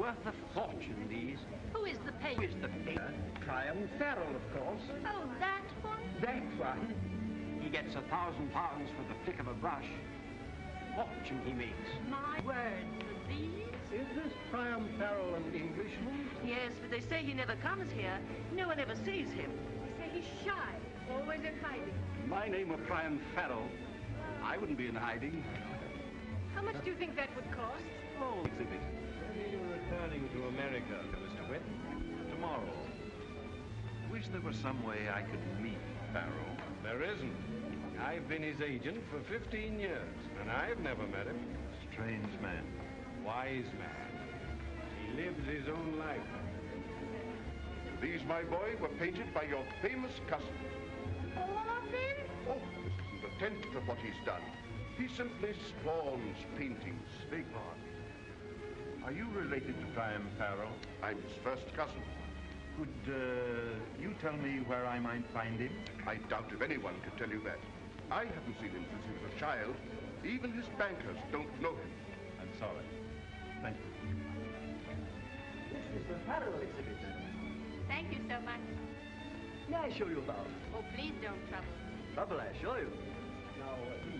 worth a fortune, these. Who is the painter? Who is the painter? Priam Farrell, of course. Oh, that one? That one. He gets £1,000 for the flick of a brush. Fortune he makes. My word, these? Is this Priam Farrell an Englishman? Yes, but they say he never comes here. No one ever sees him. They say he's shy, always in hiding. My name were Priam Farrell. I wouldn't be in hiding. How much do you think that would cost? Oh, exhibit. When are you returning to America, Mr. Witt? Tomorrow. I wish there was some way I could meet Farrell. There isn't. I've been his agent for 15 years, and I've never met him. Strange man. Wise man. He lives his own life. These, my boy, were painted by your famous cousin. All of them? Oh, this isn't a tenth of what he's done. He simply spawns paintings. Big pardon. Are you related to Priam Farrell? I'm his first cousin. Could you tell me where I might find him? I doubt if anyone could tell you that. I haven't seen him since he was a child. Even his bankers don't know him. I'm sorry. Thank you. This is the Farrell exhibit. Thank you so much. May I show you about? Oh, please don't trouble. Trouble, I show you. Now,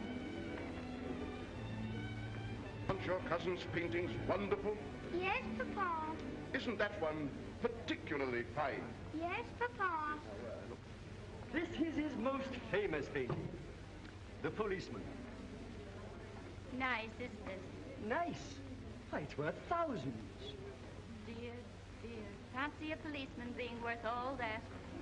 Aren't your cousin's paintings wonderful? Yes, Papa. Isn't that one particularly fine? Yes, Papa. this is his most famous painting. The Policeman. Nice, isn't it? Nice. Why, it's worth thousands. Dear, dear. Can't see a policeman being worth all that.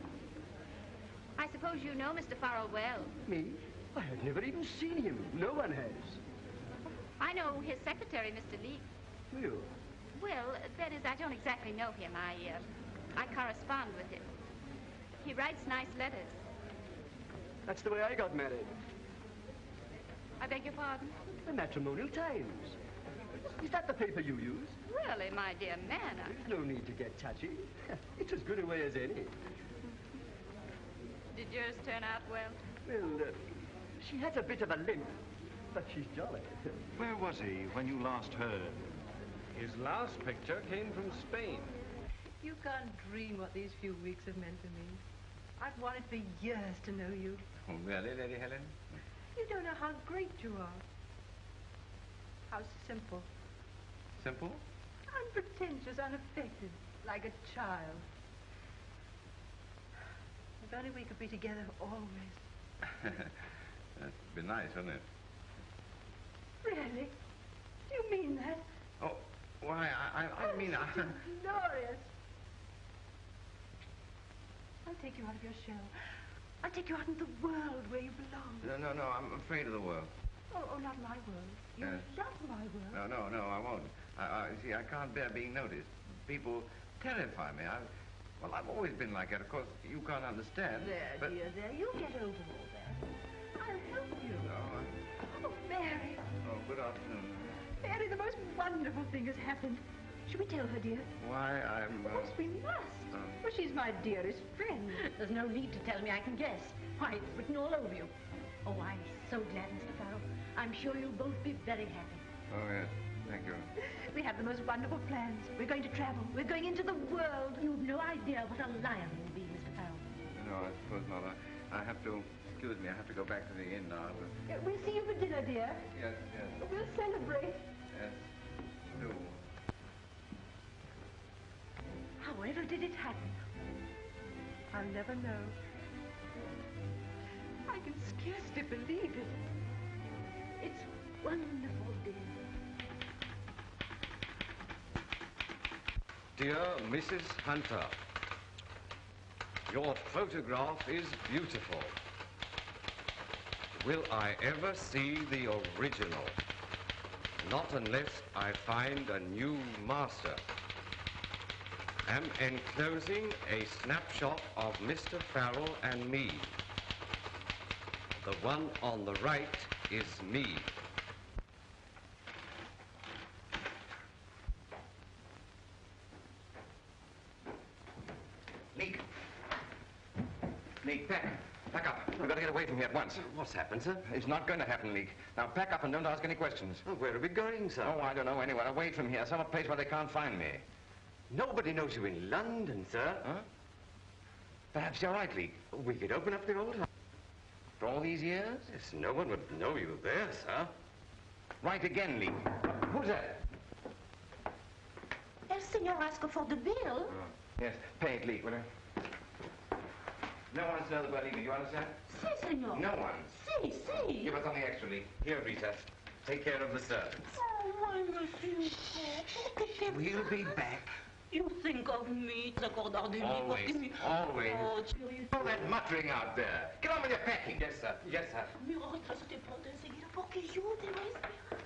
I suppose you know Mr. Farrell well. Me? I have never even seen him. No one has. I know his secretary, Mr. Leake. You? Well, that is, I don't exactly know him. I correspond with him. He writes nice letters. That's the way I got married. I beg your pardon? The Matrimonial Times. Is that the paper you use? Really, my dear man, There's no need to get touchy. It's as good a way as any. Did yours turn out well? Well, she has a bit of a limp, but she's jolly. Where was he when you last heard? His last picture came from Spain. You can't dream what these few weeks have meant to me. I've wanted for years to know you. Oh, really, Lady Helen? You don't know how great you are. How simple. Simple? Unpretentious, unaffected, like a child. If only we could be together always. That'd be nice, wouldn't it? Really? Do you mean that? Oh, why, I mean... It's glorious. I'll take you out of your shell. I'll take you out into the world where you belong. No, I'm afraid of the world. Oh, not my world. You love my world. No, I won't. See, I can't bear being noticed. People terrify me. I've always been like that. Of course, you can't understand. There, but... dear, there. You'll get over all that. I'll help you. No, Oh, Mary. Oh, good afternoon. Mary, the most wonderful thing has happened. Should we tell her, dear? Why, I'm... Of course we must. Well, she's my dearest friend. There's no need to tell me. I can guess. Why, it's written all over you. Oh, I'm so glad, Mr. Farrell. I'm sure you'll both be very happy. Oh, yes. Thank you. We have the most wonderful plans. We're going to travel. We're going into the world. You've no idea what a lion will be, Mr. Farrell. No, I suppose not. I have to... Excuse me, I have to go back to the inn now. We'll see you for dinner, dear. Yes. We'll celebrate. Yes, do. However did it happen? I'll never know. I can scarcely believe it. It's wonderful, dear. Dear Mrs. Hunter, your photograph is beautiful. Will I ever see the original? Not unless I find a new master. Am enclosing a snapshot of Mr. Farrell and me. The one on the right is me. Leak, pack up. We've got to get away from here at once. What's happened, sir? It's not going to happen, Leak. Now pack up and don't ask any questions. Oh, where are we going, sir? Oh, I don't know. Anywhere away from here. Some place where they can't find me. Nobody knows you in London, sir. Huh? Perhaps you're right, Lee. We could open up the old house. For all these years? Yes, no one would know you there, sir. Right again, Lee. Who's that? El Senor asked for the bill. Yes, pay it, Lee, will you? No one's know about leaving, you understand? Si, senor. No one. Si, si. Give us something extra, Lee. Here, Rita. Take care of the servants. Oh, my monsieur. We'll be back. You think of me, t'accordar de Always, me. always. Oh, chérie. All that muttering out there. Get on with your packing. Yes, sir. Yes, sir. Me retrasaste pronto enseguida porque yo te voy a esperar.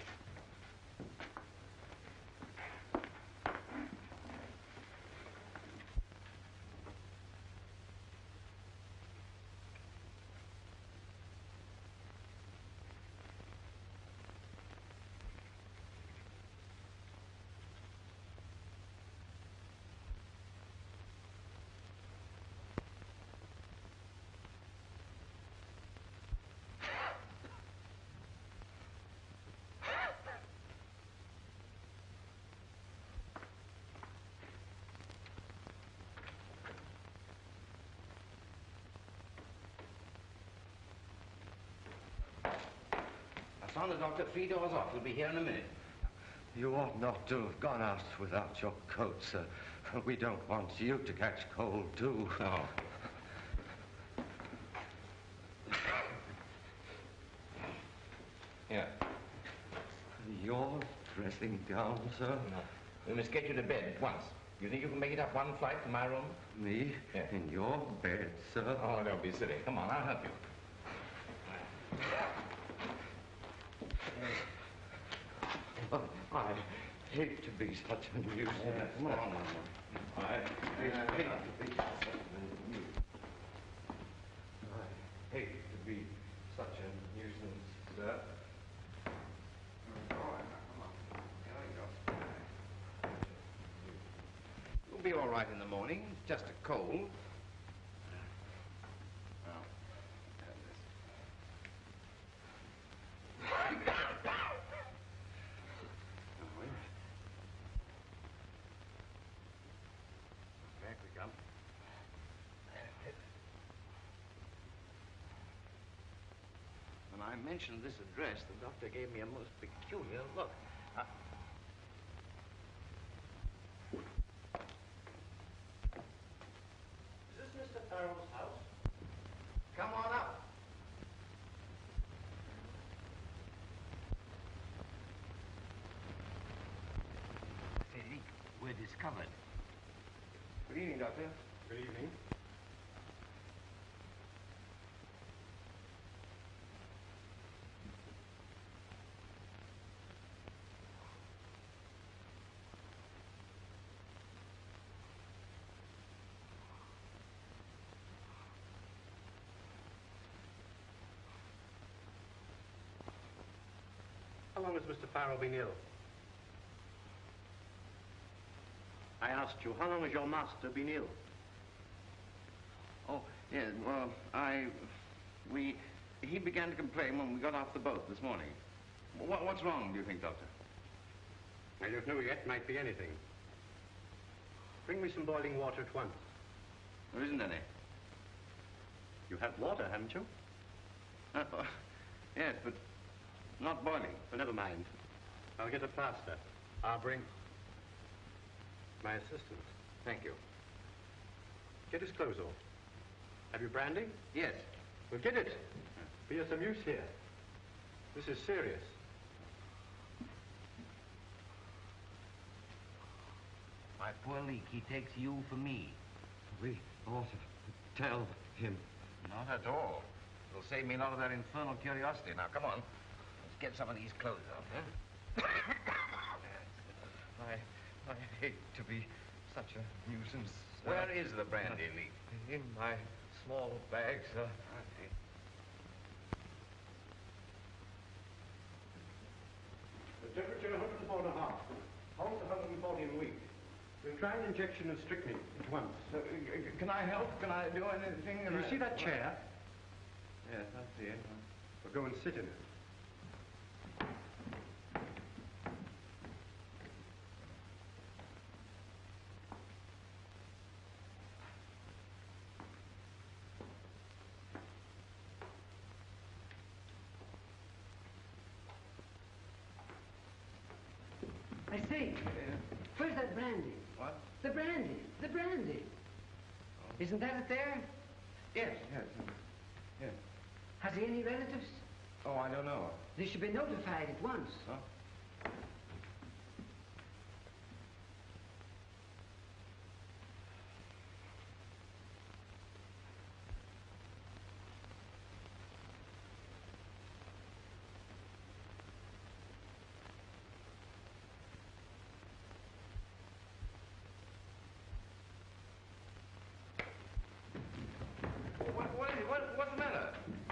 I found the doctor 3 doors off. He'll be here in a minute. You ought not to have gone out without your coat, sir. We don't want you to catch cold, too. Oh. Here. Your dressing gown, sir? No. We must get you to bed at once. You think you can make it up one flight to my room? Me? Yeah. In your bed, sir? Oh, don't be silly. Come on, I'll help you. Oh, I hate to be such a nuisance. Come on. I hate to be such a nuisance. I hate to be such a nuisance, sir. You'll be all right in the morning. It's just a cold. Back we come. When I mentioned this address, the doctor gave me a most peculiar look. Is this Mr. Farrell's house? Come on up. Frederic, we're discovered. Good evening, Doctor. Good evening. How long has Mr. Farrell been ill? I asked you, how long has your master been ill? Oh, yes, well, he began to complain when we got off the boat this morning. What's wrong, do you think, Doctor? I don't know yet. Might be anything. Bring me some boiling water at once. There isn't any. You have water, haven't you? Yes, but not boiling. Well, never mind. I'll get a plaster. I'll bring my assistant. Thank you. Get his clothes off. Have you brandy? Yes. Well, get it. Be of some use here. This is serious. My poor Leek, he takes you for me. We ought to tell him. Not at all. It'll save me a lot of that infernal curiosity. Now, come on. Let's get some of these clothes off, huh? I hate to be such a nuisance. Where is the brandy, Leek? In my small bag, sir. The temperature 104.5. Pulse 140 in a week. We'll try an injection of strychnine at once. Can I help? Can I do anything? You see that chair? Yes, I see it. We'll go and sit in it. I say, where's that brandy? What? The brandy. The brandy. Isn't that it there? Yes. Yes. Has he any relatives? Oh, I don't know. They should be notified at once. Huh? What's the matter?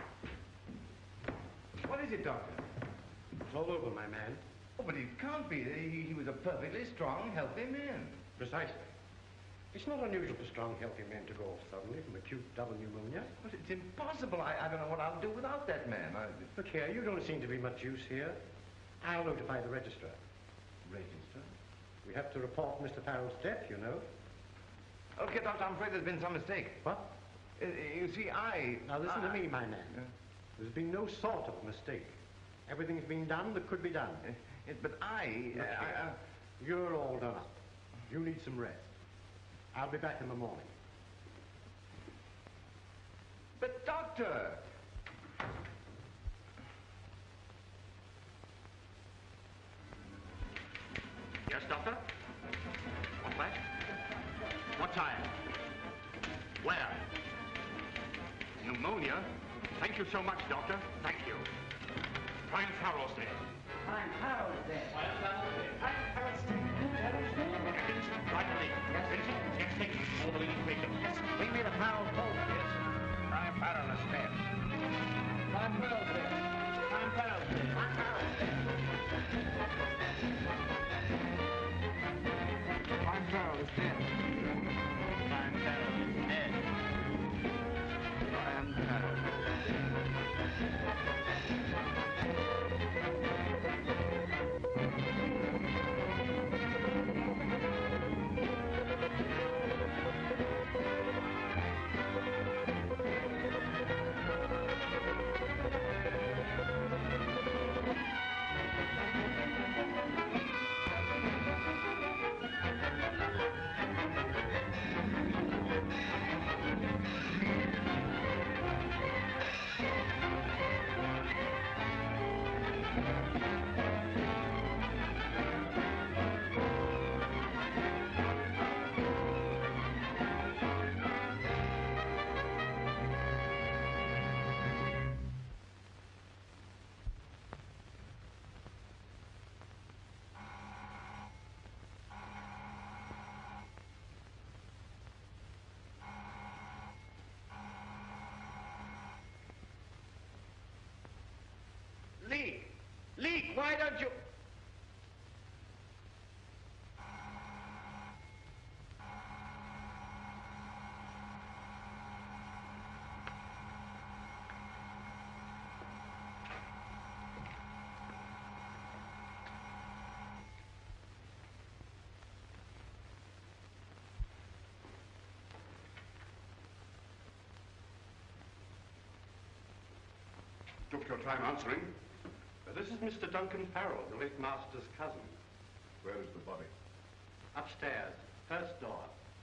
What is it, Doctor? It's all over, my man. Oh, but it can't be. He was a perfectly strong, healthy man. Precisely. It's not unusual for strong, healthy men to go off suddenly from acute double pneumonia. But it's impossible. I don't know what I'll do without that man. Look here, you don't seem to be much use here. I'll notify the registrar. Register? We have to report Mr. Farrell's death, you know. Okay, Doctor, I'm afraid there's been some mistake. What? You see, Now, listen to me, my man. There's been no sort of mistake. Everything's been done that could be done. But You're all done up. You need some rest. I'll be back in the morning. But, Doctor! Yes, Doctor? What's that? What time? Where? Pneumonia? Thank you so muce, Doctor. Thank you. Prime Farrell's dead. Prime Farrell's dead. Prime Farrell's dead. Right, Lee. Yes, Vincent. Yes, take it. All the leading patient. Yes, bring me the Farrell phone. Yes. Prime Farrell is dead. Prime Farrell's dead. Prime Farrell's dead. Prime Farrell's dead. Prime Farrell is dead. Prime Farrell is dead. Prime Farrell. Leak, why don't you... Took your time answering. This is Mr. Duncan Farrell, the late master's cousin. Where is the body? Upstairs, first door.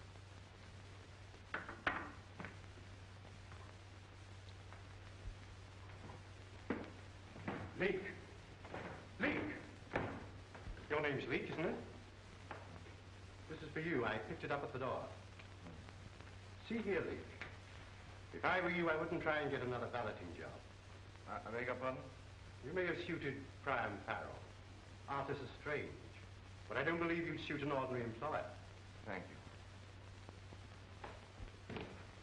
Leak. Leak. Your name's Leak, isn't it? This is for you. I picked it up at the door. See here, Leak. If I were you, I wouldn't try and get another balloting job. I beg your pardon? You may have suited Priam Farrell. Artists are strange. But I don't believe you'd suit an ordinary employer. Thank you.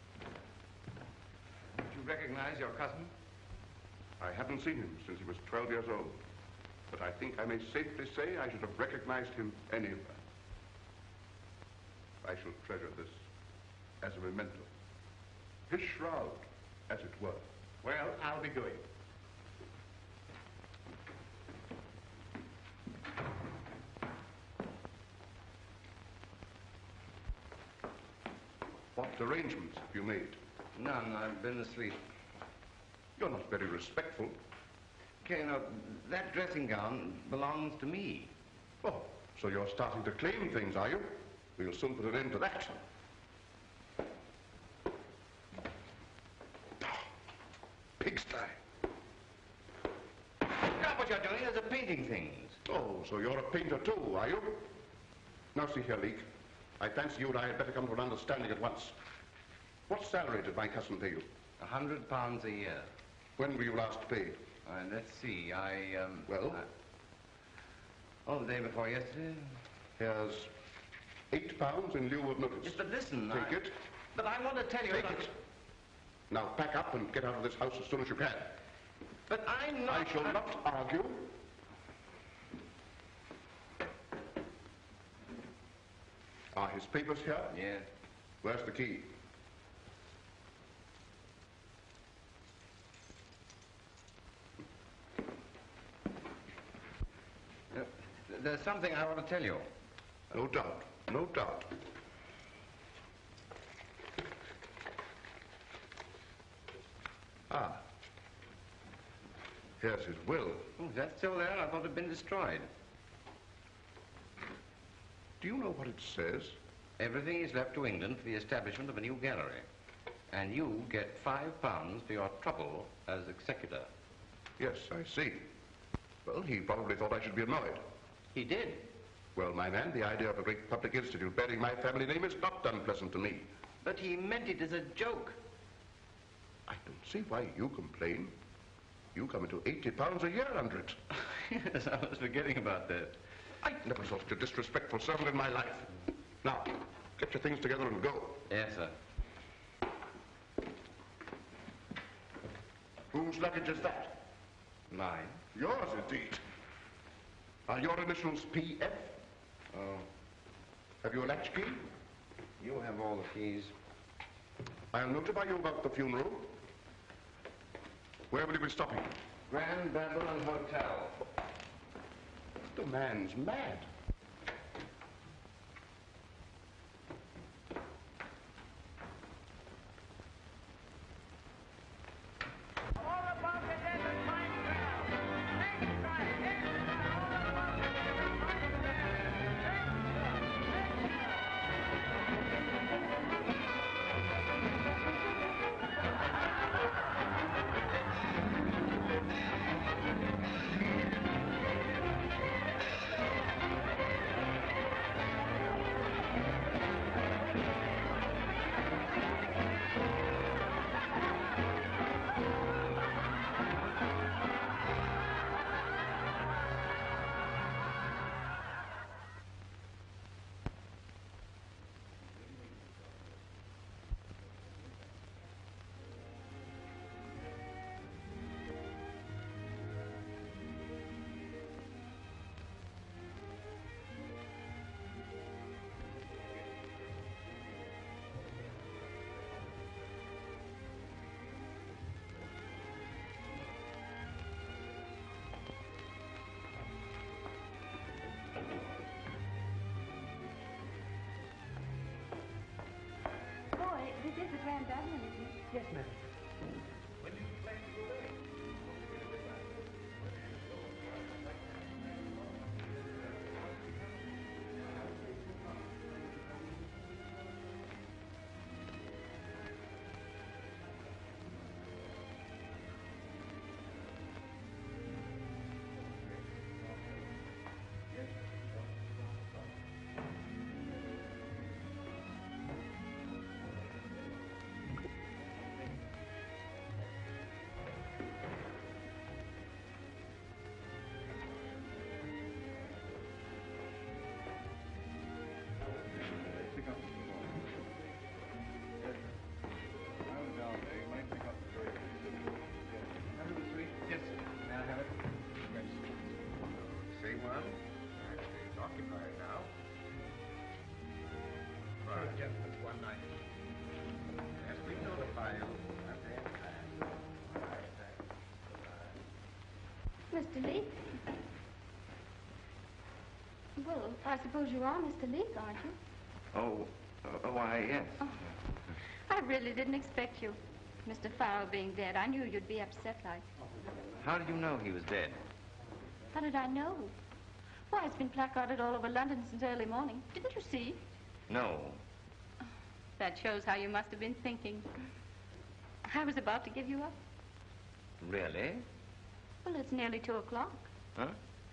Did you recognize your cousin? I haven't seen him since he was 12 years old. But I think I may safely say I should have recognized him anywhere. I shall treasure this as a memento. His shroud, as it were. Well, I'll be going. What arrangements have you made? None. I've been asleep. You're not very respectful. Okay, now, that dressing gown belongs to me. Oh, So you're starting to claim things, are you? We'll soon put an end to that. Pigsty. Look what you're doing. There's a painting things. Oh, so you're a painter too, are you? Now see here, Leek. I fancy you and I had better come to an understanding at once. What salary did my cousin pay you? £100 a year. When were you last paid? Let's see, Well? Oh, the day before yesterday. Here's £8 in lieu of notice. Yes, but listen, Take it. But I want to tell you... Take it. Now pack up and get out of this house as soon as you can. But I'm not... I shall not argue. Are his papers here? Yes. Where's the key? There's something I want to tell you. No doubt. No doubt. Ah. Here's his will. Oh, that's still there? I thought it had been destroyed. Do you know what it says? Everything is left to England for the establishment of a new gallery. And you get £5 for your trouble as executor. Yes, I see. Well, he probably thought I should be annoyed. He did. Well, my man, the idea of a great public institute bearing my family name is not unpleasant to me. But he meant it as a joke. I don't see why you complain. You come into £80 a year under it. Yes, I was forgetting about that. I never saw such a disrespectful servant in my life. Now, get your things together and go. Yes, sir. Whose luggage is that? Mine. Yours, indeed. Are your initials P.F.? Oh. Have you a latchkey? You have all the keys. I'll notify you about the funeral. Where will you be stopping? Grand Babylon Hotel. The man's mad. This is the Grand Babylon, isn't it? Yes, ma'am. Mr. Leek? Well, I suppose you are Mr. Leek, aren't you? Oh, why, yes. Oh. I really didn't expect you. Mr. Farrell being dead, I knew you'd be upset like. How did you know he was dead? How did I know? Why, it's been placarded all over London since early morning. Didn't you see? No. That shows how you must have been thinking. I was about to give you up. Really? Well, it's nearly 2 o'clock. Huh?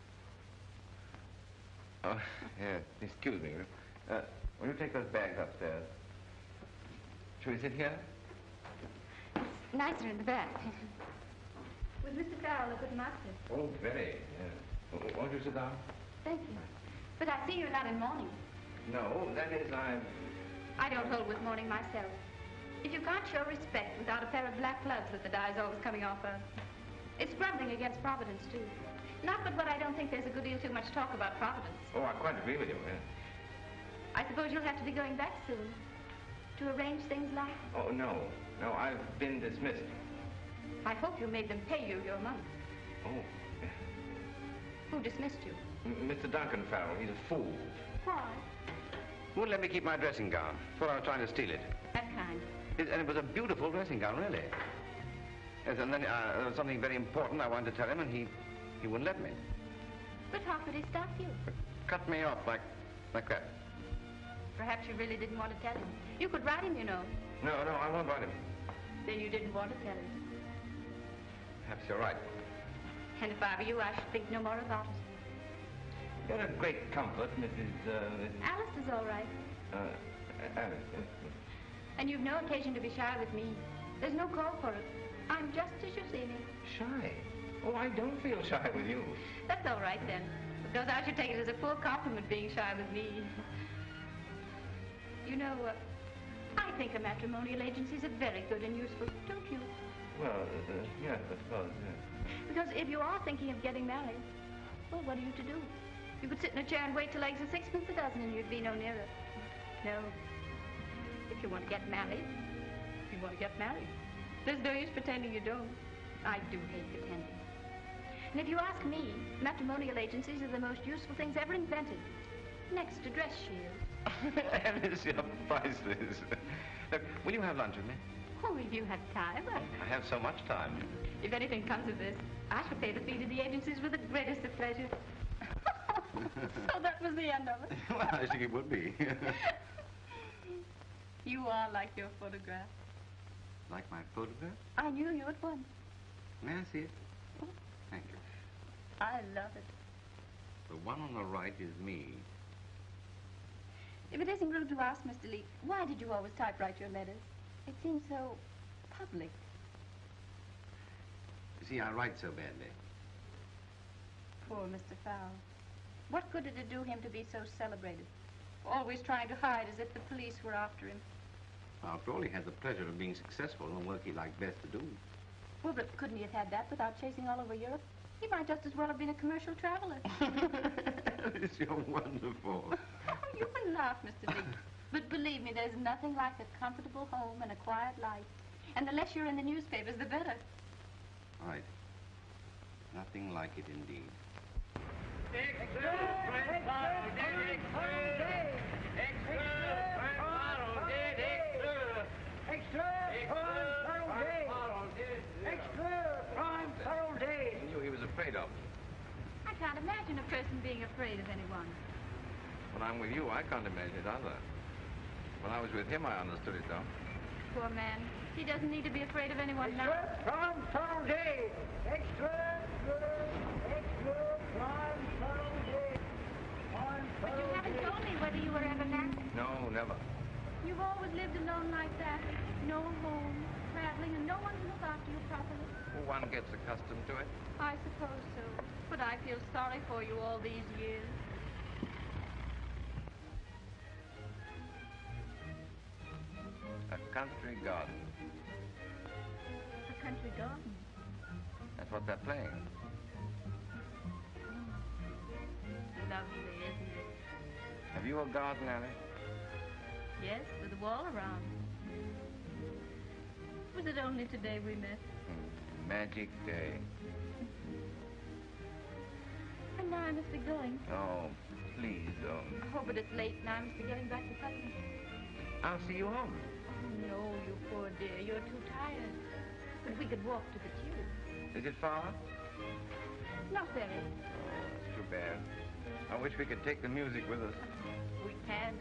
Oh, yeah. Excuse me. Will you take those bags upstairs? Shall we sit here? It's nicer in the back. With Mr. Farrell, a good master. Oh, very. Won't you sit down? Thank you. But I see you're not in mourning. No, that is, I don't hold with mourning myself. If you can't show respect without a pair of black gloves that the dye's always coming off of, it's grumbling against Providence, too. Not but what I don't think there's a good deal too much talk about Providence. Oh, I quite agree with you, yeah. I suppose you'll have to be going back soon to arrange things like... Oh, no. No, I've been dismissed. I hope you made them pay you your money. Oh. Who dismissed you? Mr. Duncan Farrell. He's a fool. Why? Wouldn't let me keep my dressing gown. Thought I was trying to steal it. That kind. And it was a beautiful dressing gown, really. Yes, and then there was something very important I wanted to tell him, and he wouldn't let me. But how could he stop you? Cut me off like that. Perhaps you really didn't want to tell him. You could write him, you know. No, I won't write him. Then you didn't want to tell him. Perhaps you're right. And if I were you, I should think no more about it. You're a great comfort, Mrs. Alice is all right. Alice. And you've no occasion to be shy with me. There's no call for it. I'm just as you see me. Shy? Oh, I don't feel shy with you. That's all right, then. Because I should take it as a full compliment being shy with me. You know, I think a matrimonial agency is very good and useful, don't you? Well, yes, I suppose, yes. Because if you are thinking of getting married, well, what are you to do? You could sit in a chair and wait till eggs are 6 a dozen and you'd be no nearer. No. If you want to get married, you want to get married. There's no use pretending you don't. I do hate pretending. And if you ask me, matrimonial agencies are the most useful things ever invented. Next to dress shields. Alice, you're priceless. Look, will you have lunch with me? Oh, if you had time. I have so much time. If anything comes of this, I shall pay the fee to the agencies with the greatest of pleasure. So that was the end of it. Well, I think it would be. You are like your photograph. Like my photograph? I knew you at once. May I see it? Thank you. I love it. The one on the right is me. If it isn't rude to ask, Mr. Lee, why did you always typewrite your letters? It seems so public. You see, I write so badly. Poor Mr. Farrell. What good did it do him to be so celebrated? Always trying to hide as if the police were after him. After all, he had the pleasure of being successful in the work he liked best to do. Well, but couldn't he have had that without chasing all over Europe? He might just as well have been a commercial traveler. Alice, you're wonderful. You can laugh, Mr. Lee. But believe me, there's nothing like a comfortable home and a quiet life. And the less you're in the newspapers, the better. Right. Nothing like it indeed. He knew he was afraid of. I can't imagine a person being afraid of anyone. When I'm with you, I can't imagine it either. When I was with him, I understood it, though. Poor man. He doesn't need to be afraid of anyone now. Prime Farrell Day. Extra, prime Farrell Day. But you haven't told me whether you were ever married. No, never. You've always lived alone like that. No home, traveling, and no one to look after you properly. Well, one gets accustomed to it. I suppose so. But I feel sorry for you all these years. A country garden. A country garden? That's what they're playing. Lovely, isn't it? Have you a garden, Alice? Yes, with a wall around. Was it only today we met? Magic day. And now I must be going. Oh, please don't. Oh, but it's late and I must be getting back to Putney. I'll see you home. Oh, no, you poor dear. You're too tired. But we could walk to the tube. Is it far? Not very. Oh, that's too bad. I wish we could take the music with us. We can.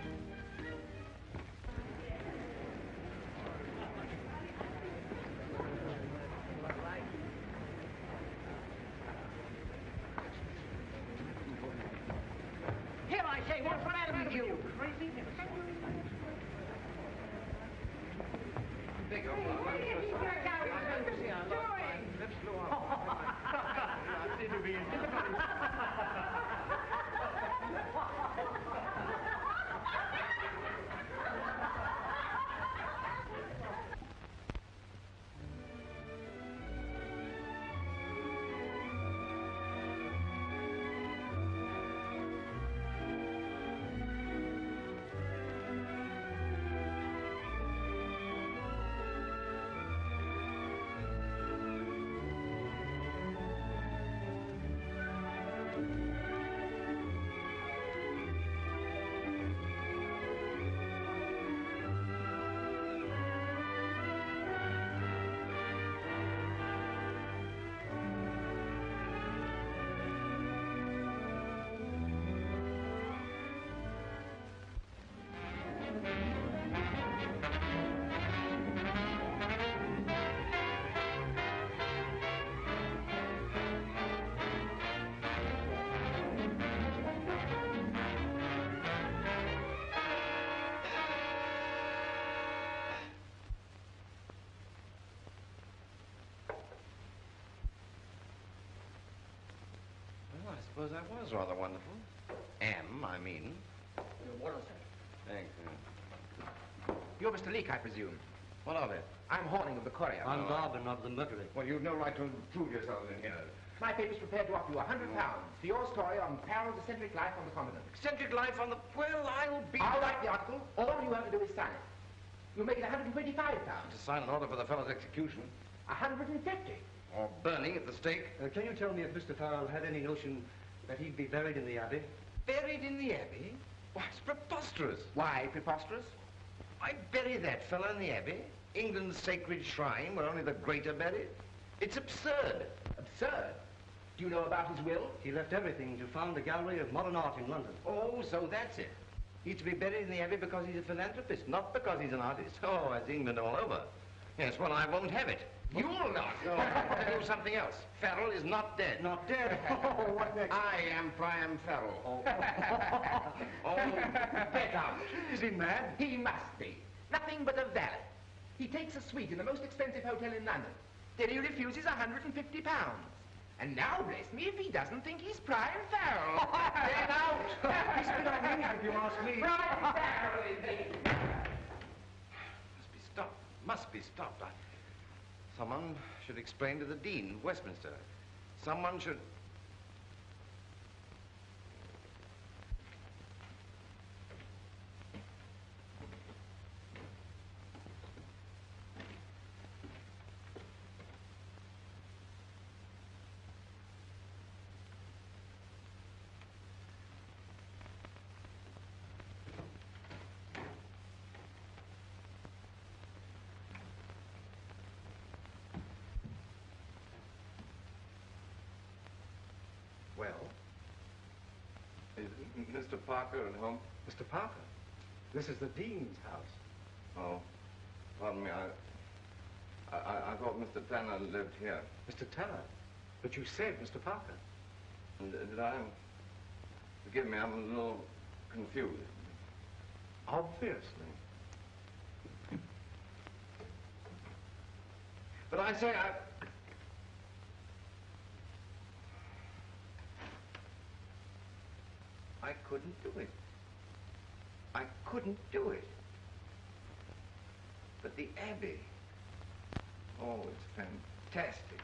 Here, I say, what's the matter with you? Crazy? Big Well, I suppose that was rather wonderful. I mean. What is it? Thanks. You're Mr. Leake, I presume. What of it? I'm Horning of the Courier. I'm Garvin of the Mercury. Well, you've no right to intrude yourselves in here. My paper's prepared to offer you £100 for your story on Farrell's eccentric life on the continent. Eccentric life on the... Well, I'll be... I'll write the article. All you have to do is sign it. You'll make it £125. To sign an order for the fellow's execution. 150. Or burning at the stake. Can you tell me if Mr. Farrell had any notion that he'd be buried in the Abbey? Buried in the Abbey? Why, it's preposterous. Why preposterous? I'd bury that fellow in the Abbey, England's sacred shrine where only the great are buried. It's absurd. Absurd? Do you know about his will? He left everything to found the Gallery of Modern Art in London. Oh, so that's it. He's to be buried in the Abbey because he's a philanthropist, not because he's an artist. Oh, that's England all over. Yes, well, I won't have it. You'll not. I'll tell you something else. Farrell is not dead. Not dead? Oh, what next? I am Priam Farrell. Oh, Get out. Is he mad? He must be. Nothing but a valet. He takes a suite in the most expensive hotel in London. Then he refuses £150. And now, bless me, if he doesn't think he's Priam Farrell. Get out. He's been on me, if you ask me. Priam Farrell, indeed. Must be stopped. Must be stopped. Someone should explain to the Dean of Westminster. Someone should... Well? Is Mr. Parker at home? Mr. Parker? This is the Dean's house. Oh, pardon me. I thought Mr. Tanner lived here. Mr. Tanner? But you said Mr. Parker. Did I? Forgive me, I'm a little confused. Obviously. But I say, I couldn't do it. I couldn't do it. But the Abbey, oh, it's fantastic.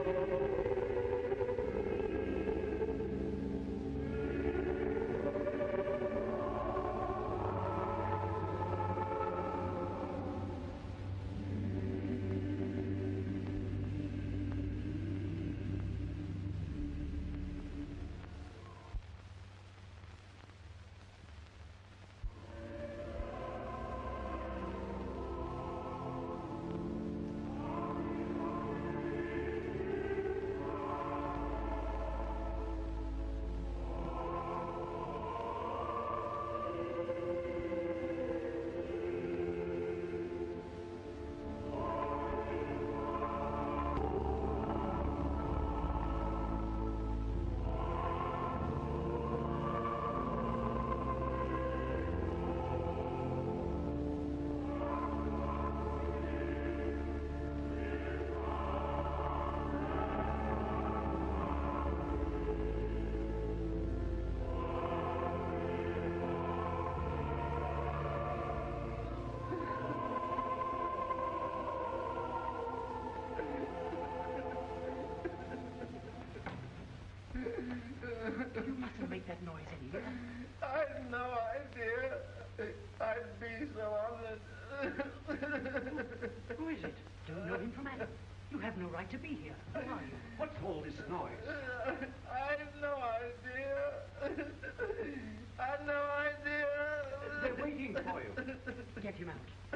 You mustn't make that noise in here. I'd no idea I'd be so honest. Who is it? Do you know him from Adam? You have no right to be here. Who are you? What's all this noise? I've no idea. I've no idea. They're waiting for you. Get him out.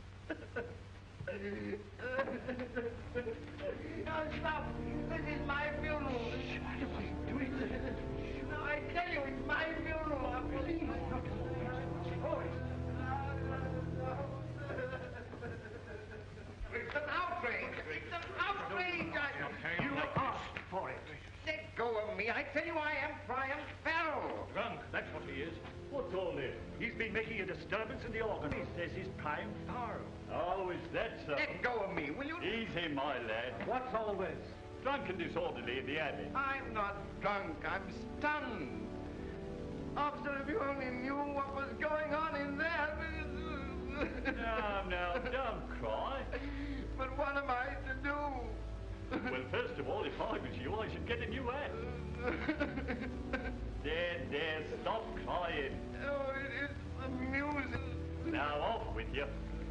No, stop. This is my funeral. What are you doing? No, I tell you, it's my funeral. Please, not It's an outrage. It's an outrage. You asked for it. Let go of me. I tell you, I am Priam Farrell. Drunk, that's what he is. What's all this? He's been making a disturbance in the organ. He says he's Priam Farrell. Oh, is that so? Let go of me, will you? Easy, my lad. What's all this? Drunk and disorderly in the abbey. I'm not drunk. I'm stunned. Officer, if you only knew what was going on in there. Now, don't cry. But what am I to do? Well, first of all, if I was you, I should get a new hat. There, stop crying. Oh, it's amusing. Now, off with you.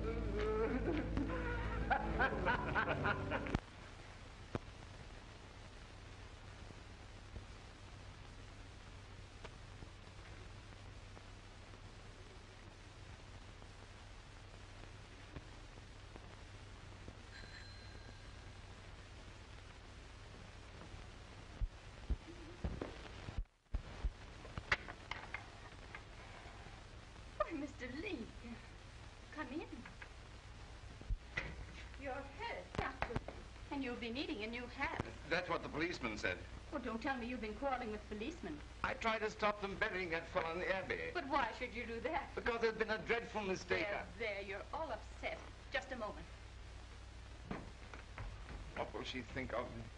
Why, Mr. Lee, come in. You're hurt. And you've been eating a new hat. That's what the policeman said. Oh, don't tell me you've been quarreling with policemen. I tried to stop them burying that fellow in the abbey. But why should you do that? Because there's been a dreadful mistake. There, you're all upset. Just a moment. What will she think of me?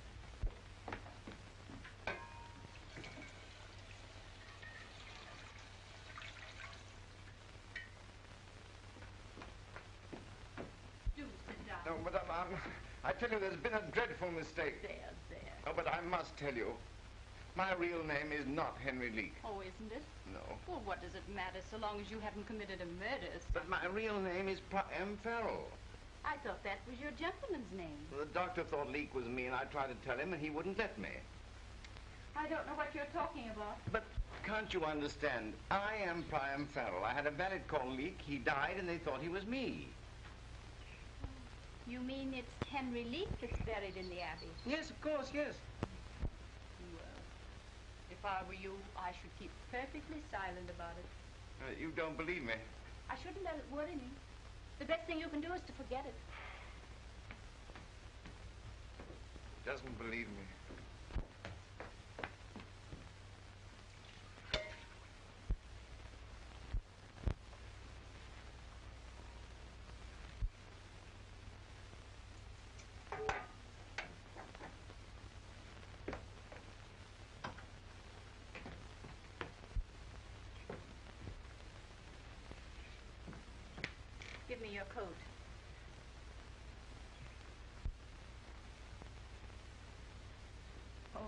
Do sit down. No, but I tell you, there's been a dreadful mistake. There. Oh, but I must tell you, my real name is not Henry Leake. Oh, isn't it? No. Well, what does it matter so long as you haven't committed a murder? But my real name is Priam Farrell. I thought that was your gentleman's name. The doctor thought Leake was me, and I tried to tell him, and he wouldn't let me. I don't know what you're talking about. But can't you understand? I am Priam Farrell. I had a valet called Leake. He died, and they thought he was me. You mean it's Henry Leake that's buried in the abbey? Yes, of course, yes. Well, if I were you, I should keep perfectly silent about it. You don't believe me? I shouldn't let it worry me. The best thing you can do is to forget it. He doesn't believe me. Give me your coat.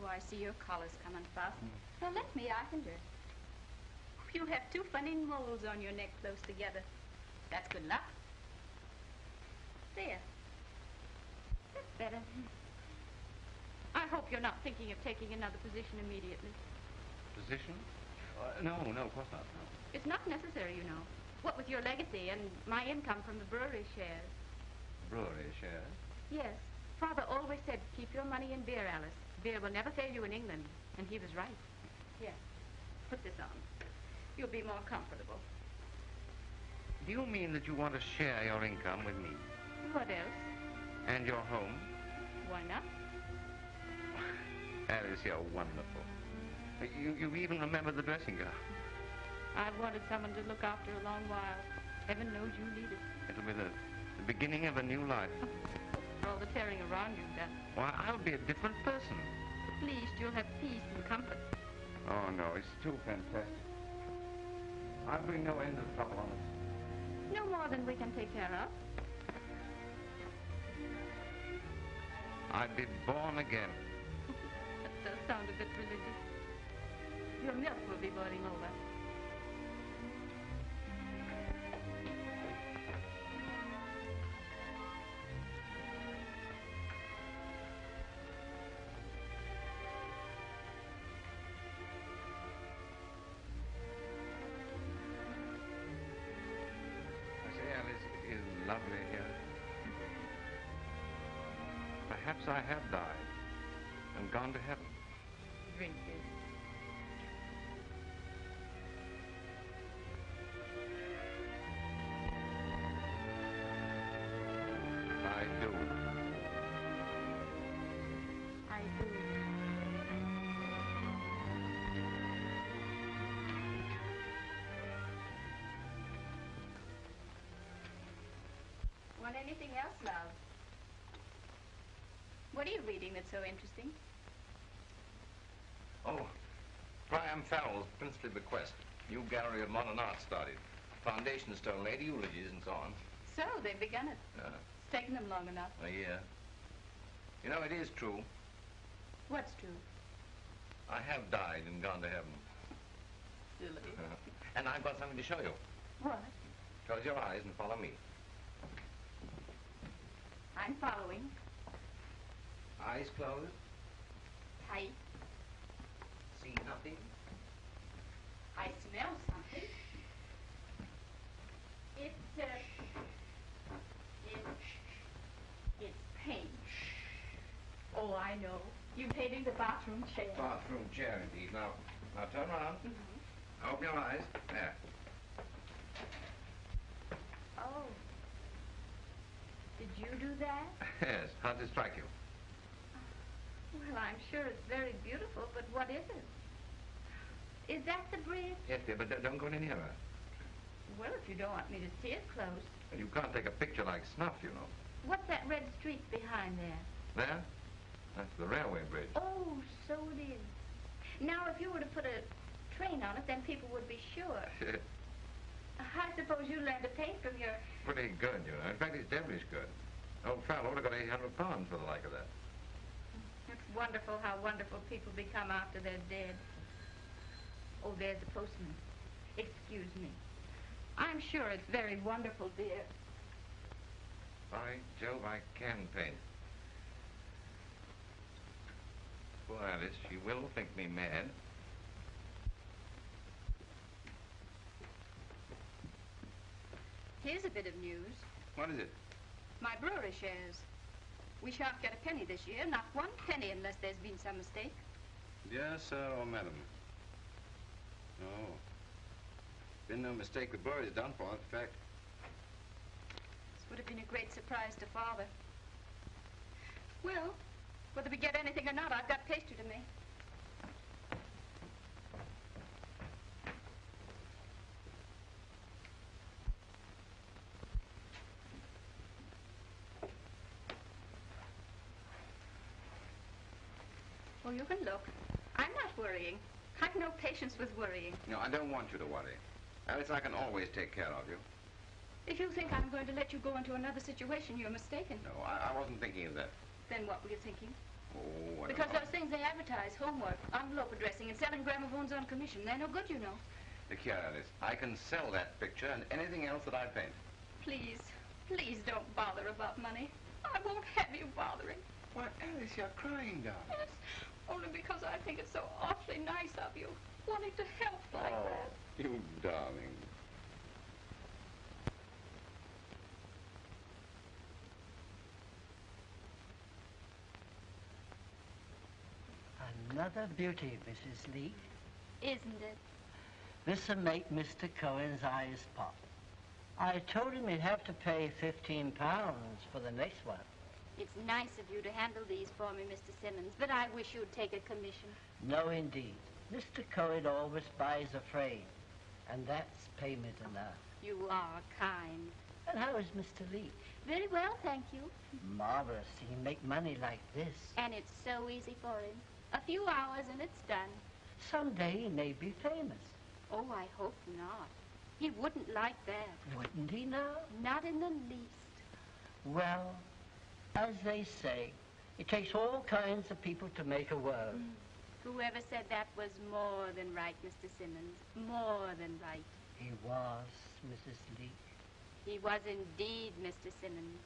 I see your collar's coming fast. Well, let me, I can do it. You have two funny moles on your neck close together. That's good luck. There. That's better. I hope you're not thinking of taking another position immediately. Position? No, of course not. No. It's not necessary, you know. What with your legacy and my income from the brewery shares. Brewery shares? Yes. Father always said, keep your money in beer, Alice. Beer will never fail you in England. And he was right. Here, put this on. You'll be more comfortable. Do you mean that you want to share your income with me? What else? And your home? Why not? Alice, you're wonderful. You even remember the dressing gown. I've wanted someone to look after a long while. Heaven knows you need it. It'll be the beginning of a new life. For all the tearing around you've done. Why, I'll be a different person. At least you'll have peace and comfort. Oh, no, it's too fantastic. I'll bring no end of trouble on us. No more than we can take care of. I'd be born again. That does sound a bit religious. Your milk will be boiling over. Lovely here. Perhaps I have died and gone to heaven. Drink this. I do. I do. Want anything else, love? What are you reading that's so interesting? Oh, Priam Farrell's Princely Bequest. New gallery of modern art started. Foundation stone laid, eulogies and so on. So, they've begun it. It's taken them long enough. A year. You know, it is true. What's true? I have died and gone to heaven. Silly. And I've got something to show you. What? Close your eyes and follow me. I'm following. Eyes closed. Tight. See nothing. I smell something. It's paint. Oh, I know. You painted the bathroom chair. Bathroom chair, indeed. Now turn around. Open your eyes. There. Oh. Did you do that? Yes. How does it strike you? Well, I'm sure it's very beautiful, but what is it? Is that the bridge? Yes, dear, but don't go any nearer. Well, if you don't want me to see it close. You can't take a picture like snuff, you know. What's that red streak behind there? There? That's the railway bridge. Oh, so it is. Now, if you were to put a train on it, then people would be sure. I suppose you learned to paint from your... Pretty good, you know. In fact, it's devilish good. Old Farrell would have got £800 for the like of that. It's wonderful how wonderful people become after they're dead. Oh, there's the postman. Excuse me. I'm sure it's very wonderful, dear. By Jove, I can paint. Poor Alice, she will think me mad. Here's a bit of news. What is it? My brewery shares. We shan't get a penny this year, not one penny unless there's been some mistake. Yes, sir, or madam. No. Been no mistake. The brewery's done for. In fact, This would have been a great surprise to Father. Well, whether we get anything or not, I've got pastry to make. Oh, you can look. I'm not worrying. I've no patience with worrying. no, I don't want you to worry. Alice, I can always take care of you. If you think I'm going to let you go into another situation, you're mistaken. No, I wasn't thinking of that. Then what were you thinking? Oh, I don't Because Because those things they advertise, homework, envelope addressing, and selling gramophones on commission, they're no good, you know. Look here, Alice. I can sell that picture and anything else that I paint. Please, please don't bother about money. I won't have you bothering. Why, Alice, you're crying, darling. Yes, only because I think it's so awfully nice of you, wanting to help like that. You darling. Another beauty, Mrs. Leake. Isn't it? This'll make Mr. Cohen's eyes pop. I told him he'd have to pay £15 for the next one. It's nice of you to handle these for me, Mr. Simmons, but I wish you'd take a commission. No, indeed. Mr. Cohen always buys a frame, and that's payment enough. You are kind. And how is Mr. Leake? Very well, thank you. Marvelous. He can make money like this. And it's so easy for him. A few hours and it's done. Someday he may be famous. Oh, I hope not. He wouldn't like that. Wouldn't he now? Not in the least. Well, as they say, it takes all kinds of people to make a world. Whoever said that was more than right, Mr. Simmons. More than right. He was, Mrs. Leake. He was indeed, Mr. Simmons.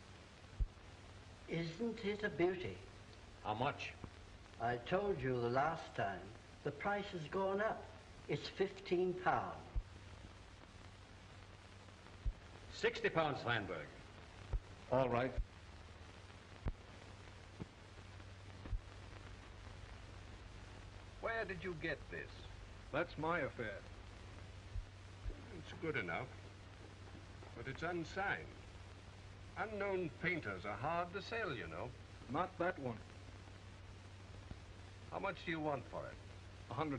Isn't it a beauty? How much? I told you the last time. The price has gone up. It's £15. £60, Steinberg. All right. Where did you get this? That's my affair. It's good enough, but it's unsigned. Unknown painters are hard to sell, you know. Not that one. How much do you want for it? £100?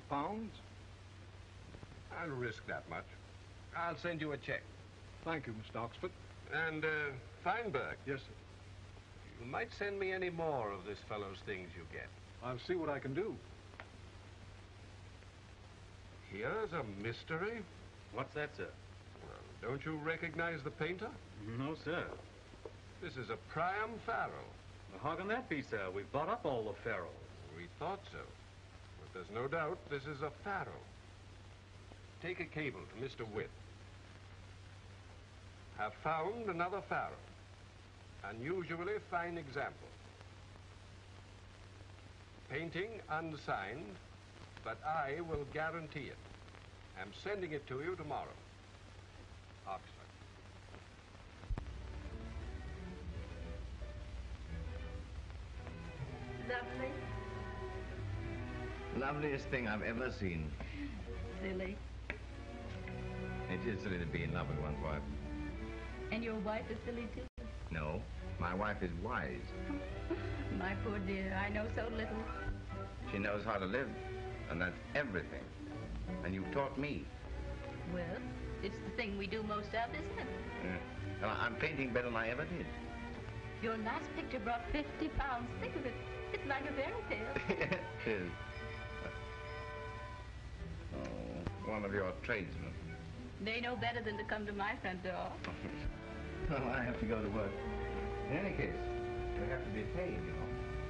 I'll risk that much. I'll send you a check. Thank you, Mr. Oxford. And, Feinberg. Yes, sir. You might send me any more of this fellow's things you get. I'll see what I can do. Here's a mystery. What's that, sir? Well, don't you recognize the painter? No, sir. This is a Priam Farrell. Well, how can that be, sir? We've bought up all the Farrell. We thought so. But there's no doubt this is a Farrell. Take a cable to Mr. Witt. Have found another Farrell. Unusually fine example. Painting unsigned, but I will guarantee it. I'm sending it to you tomorrow. Oxford. Lovely. Loveliest thing I've ever seen. Silly. It is silly to be in love with one's wife. And your wife is silly, too? No, my wife is wise. My poor dear, I know so little. She knows how to live, and that's everything. And you taught me. Well, it's the thing we do most of, isn't it? And I'm painting better than I ever did. Your last picture brought £50. Think of it. It's like a fairy tale. It is. Oh, one of your tradesmen. They know better than to come to my front door. Well, I have to go to work. In any case, we have to be paid, you know.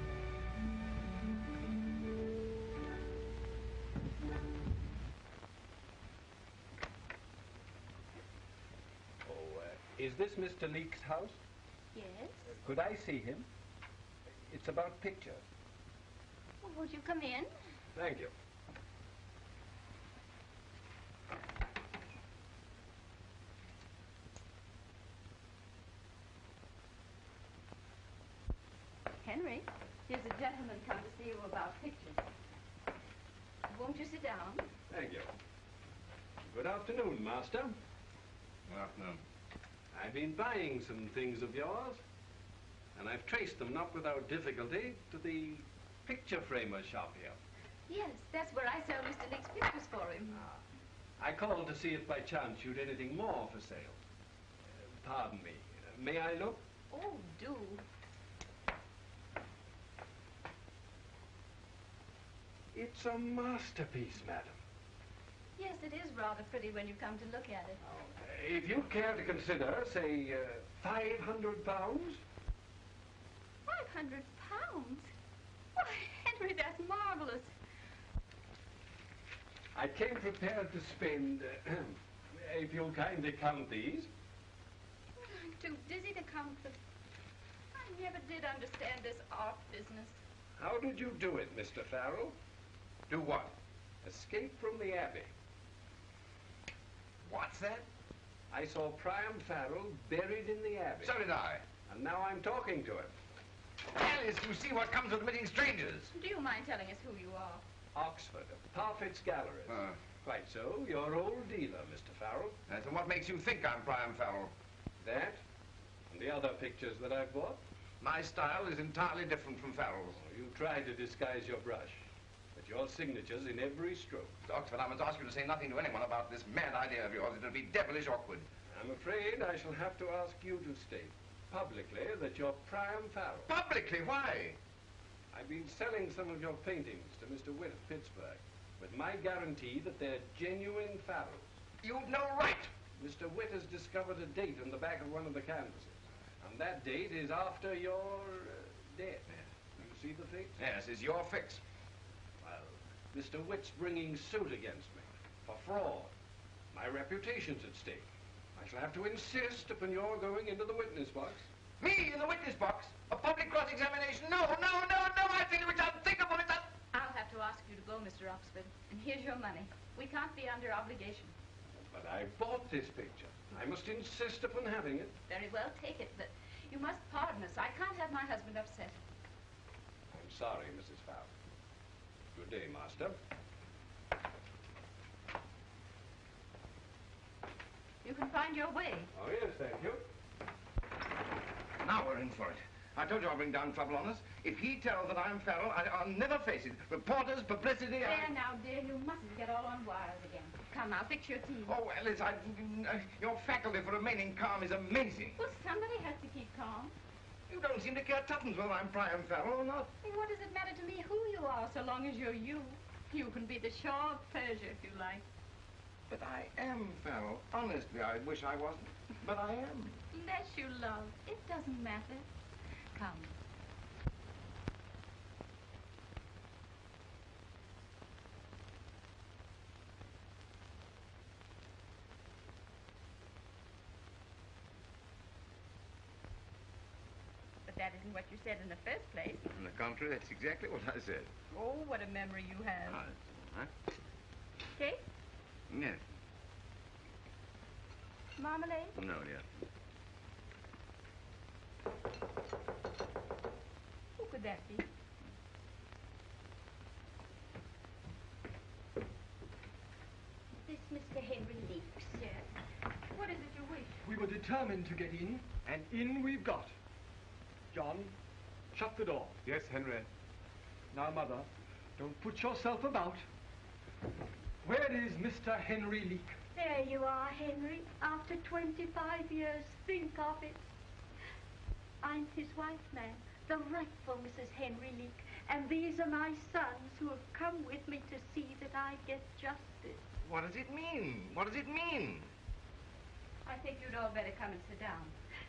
Is this Mr. Leake's house? Yes? Could I see him? It's about pictures. Well, would you come in? Thank you. Henry, here's a gentleman come to see you about pictures. Won't you sit down? Thank you. Good afternoon, Master. Good afternoon. I've been buying some things of yours, and I've traced them, not without difficulty, to the picture framer shop here. Yes, that's where I sell Mr. Leake's pictures for him. I called to see if by chance you'd anything more for sale. Pardon me. May I look? Oh, do. It's a masterpiece, madam. Yes, it is rather pretty when you come to look at it. If you care to consider, say, £500? £500? Why, I came prepared to spend, if you'll kindly count these. I'm too dizzy to count them. I never did understand this art business. How did you do it, Mr. Farrell? Do what? Escape from the Abbey. What's that? I saw Priam Farrell buried in the Abbey. So did I. And now I'm talking to him. Alice, you see what comes of admitting strangers. Do you mind telling us who you are? Oxford, Parfit's Galleries. Quite so. Your old dealer, Mr. Farrell. Yes, and what makes you think I'm Priam Farrell? That and the other pictures that I've bought. My style is entirely different from Farrell's. You try to disguise your brush, but your signature's in every stroke. Mr. Oxford, I must ask you to say nothing to anyone about this mad idea of yours. It'll be devilish awkward. I'm afraid I shall have to ask you to state publicly that you're Priam Farrell. Publicly? Why? I've been selling some of your paintings to Mr. Witt of Pittsburgh with my guarantee that they're genuine Farrells. You've no right. Mr. Witt has discovered a date on the back of one of the canvases, and that date is after your death. You see the fix? Yes, it's your fix. Well, Mr. Witt's bringing suit against me for fraud. My reputation's at stake. I shall have to insist upon your going into the witness box. Me in the witness box? A public cross-examination? No, no, no, no, I think it's unthinkable. I'll have to ask you to go, Mr. Oxford. And here's your money. We can't be under obligation. But I bought this picture. I must insist upon having it. Very well, take it, but you must pardon us. I can't have my husband upset. I'm sorry, Mrs. Farrell. Good day, Master. You can find your way. Oh, yes, thank you. Now we're in for it. I told you I'll bring down trouble on us. If he tells that I'm Farrell, I'll never face it. Reporters, publicity... There now, dear, you mustn't get all on wires again. Come, I'll fix your tea. Oh, Alice, your faculty for remaining calm is amazing. Well, somebody has to keep calm. You don't seem to care tuppence whether I'm Priam Farrell or not. Well, what does it matter to me who you are, so long as you're you? You can be the show of pleasure, if you like. But I am Farrell. Honestly, I wish I wasn't. But I am. Bless you, love. It doesn't matter. Come. But that isn't what you said in the first place. On the contrary, that's exactly what I said. Oh, what a memory you have. Huh? Cake? Yes. Marmalade? No, dear. Who could that be? This Mr. Henry Leeks. Yes. What is it you wish? We were determined to get in, and in we've got. John, shut the door. Yes, Henry. Now, Mother, don't put yourself about. Where is Mr. Henry Leek? There you are, Henry. After 25 years, think of it. I'm his wife, ma'am, the rightful Mrs. Henry Leek. And these are my sons who have come with me to see that I get justice. What does it mean? What does it mean? I think you'd all better come and sit down.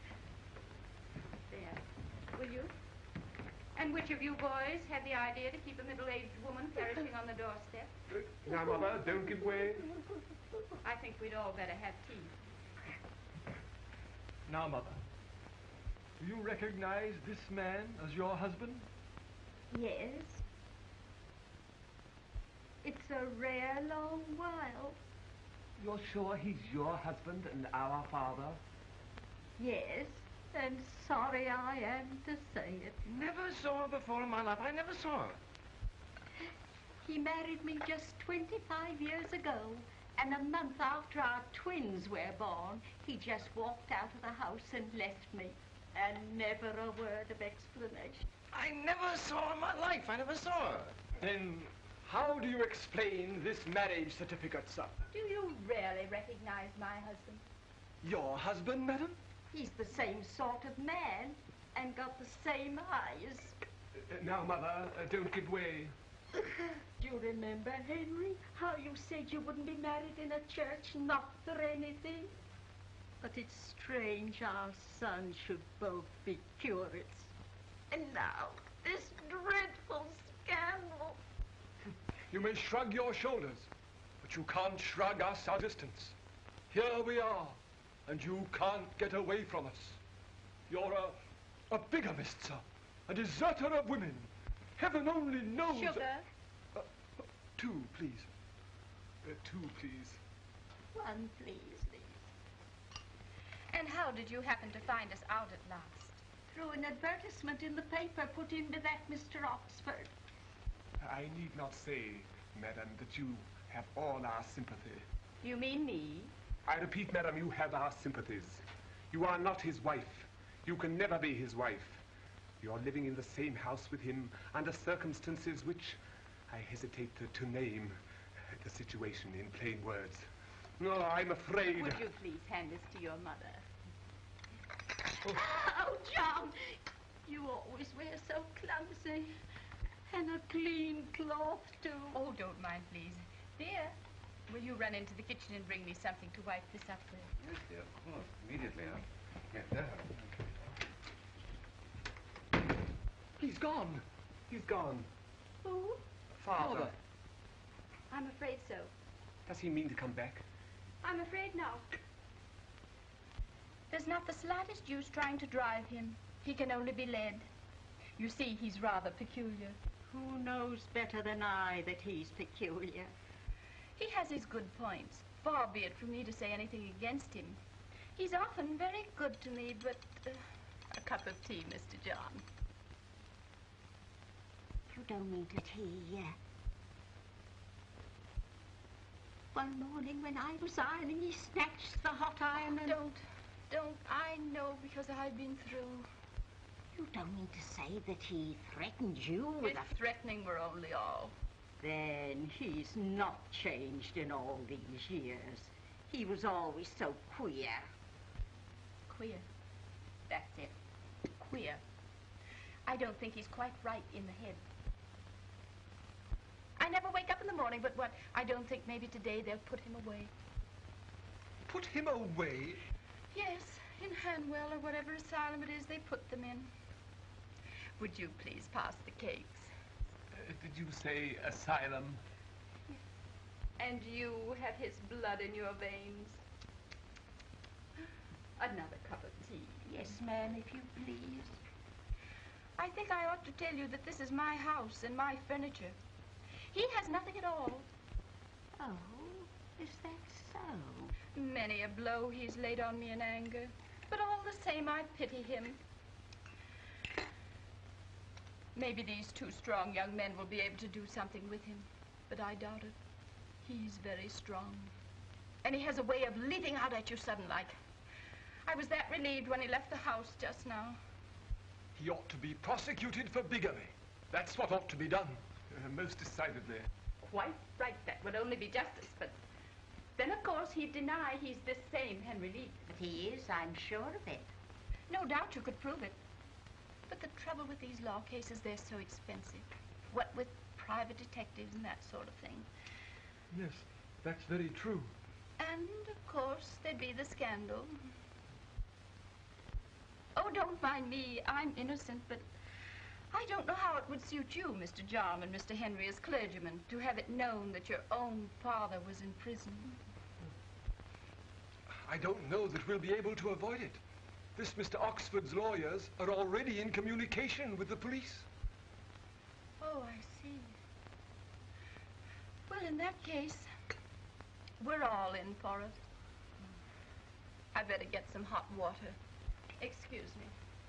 There. Will you? And which of you boys had the idea to keep a middle-aged woman perishing on the doorstep? Now, Mother, don't give way. I think we'd all better have tea. Now, Mother, do you recognize this man as your husband? Yes. It's a rare long while. You're sure he's your husband and our father? Yes, and sorry I am to say it. Never saw her before in my life. I never saw her. He married me just 25 years ago, and a month after our twins were born, he just walked out of the house and left me, and never a word of explanation. I never saw her in my life. I never saw her. Then how do you explain this marriage certificate, sir? Do you really recognize my husband? Your husband, madam? He's the same sort of man, and got the same eyes. Now, Mother, don't give way. Do you remember, Henry, how you said you wouldn't be married in a church, not for anything? But it's strange our sons should both be curates. And now, this dreadful scandal. You may shrug your shoulders, but But you can't shrug us our distance. Here we are, and you can't get away from us. You're a bigamist, sir. A deserter of women. Heaven only knows... Sugar? 2, please. 2, please. 1, please, And how did you happen to find us out at last? Through an advertisement in the paper put into that Mr. Oxford. I need not say, madam, that you have all our sympathy. You mean me? I repeat, madam, you have our sympathies. You are not his wife. You can never be his wife. You are living in the same house with him under circumstances which I hesitate to name the situation in plain words. No, I'm afraid... Would you please hand this to your mother? Oh, John, you always wear so clumsy. And a clean cloth, too. Oh, don't mind, please. Dear, will you run into the kitchen and bring me something to wipe this up with? Yes, dear, of course. Immediately, huh? Yes, there. He's gone. He's gone. Who? Father. I'm afraid so. Does he mean to come back? I'm afraid not. There's not the slightest use trying to drive him. He can only be led. You see, he's rather peculiar. Who knows better than I that he's peculiar? He has his good points. Far be it from me to say anything against him. He's often very good to me, but... a cup of tea, Mr. John. You don't mean to tea, One morning when I was ironing, he snatched the hot iron and... Don't. I know because I've been through. You don't mean to say that he threatened you with If threatening were only all. Then he's not changed in all these years. He was always so queer. Queer. That's it. Queer. I don't think he's quite right in the head. I never wake up in the morning but what? I don't think maybe today they'll put him away. Put him away? Yes, in Hanwell or whatever asylum it is they put them in. Would you please pass the cakes? Did you say asylum? And you have his blood in your veins. Another cup of tea. Yes, ma'am, if you please. I think I ought to tell you that this is my house and my furniture. He has nothing at all. Oh, is that so? Many a blow he's laid on me in anger. But all the same, I pity him. Maybe these 2 strong young men will be able to do something with him. But I doubt it. He's very strong. And he has a way of leaping out at you sudden like. I was that relieved when he left the house just now. He ought to be prosecuted for bigamy. That's what ought to be done. Most decidedly. Quite right. That would only be justice. But then, of course, he'd deny he's this same Henry Leek. But he is, I'm sure of it. No doubt you could prove it. But the trouble with these law cases, they're so expensive. What with private detectives and that sort of thing. Yes, that's very true. And, of course, there'd be the scandal. Oh, don't mind me. I'm innocent, but I don't know how it would suit you, Mr. John and Mr. Henry, as clergymen, to have it known that your own father was in prison. I don't know that we'll be able to avoid it. This Mr. Oxford's lawyers are already in communication with the police. Oh, I see. Well, in that case, we're all in for it. I better get some hot water. Excuse me.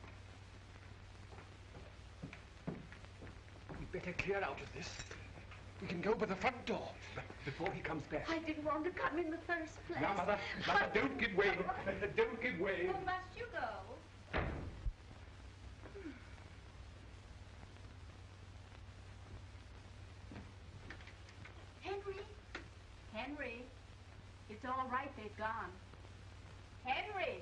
We'd better clear out of this. We can go by the front door before he comes back. I didn't want to come in the first place. Now, Mother, don't give way. Don't give way. Oh, must you go? Henry? Henry? It's all right, they've gone. Henry!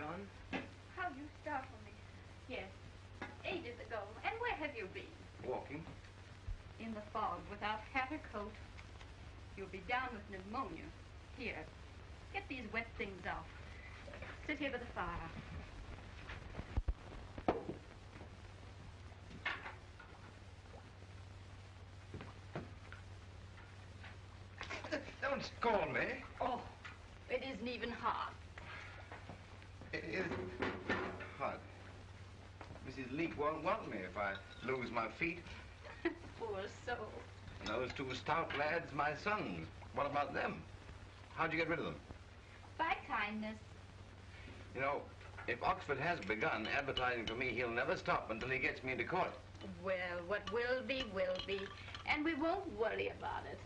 gone. How you startle me. Yes, ages ago. And where have you been? Walking. In the fog, without hat or coat. You'll be down with pneumonia. Here, get these wet things off. Sit here by the fire. Don't scold me. Oh, it isn't even hot. It is hot. Mrs. Leake won't want me if I lose my feet. Poor soul. And those two stout lads, my sons. What about them? How'd you get rid of them? By kindness. You know, if Oxford has begun advertising for me, he'll never stop until he gets me into court. Well, what will be, will be. And we won't worry about it.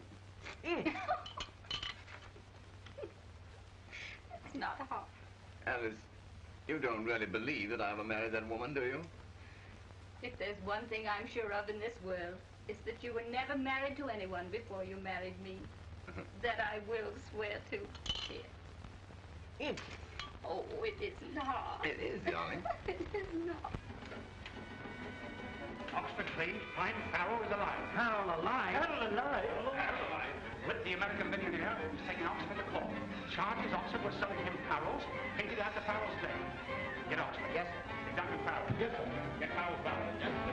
It's not hot. Alice, you don't really believe that I'll marry that woman, do you? If there's one thing I'm sure of in this world, it's that you were never married to anyone before you married me. That I will swear to. Here. Oh, it isn't hot. It is, darling. It is not. Oxford, please. Prime Farrell is alive. Farrell alive? Farrell alive? Farrell alive. With the American millionaire who's taking Oxford to court. Charges Oxford was selling him Farrell's, painted after Farrell's name. Get Oxford. Yes. Get Dr. Farrell. Yes, sir. Get Farrell's Farrell. Yes, sir.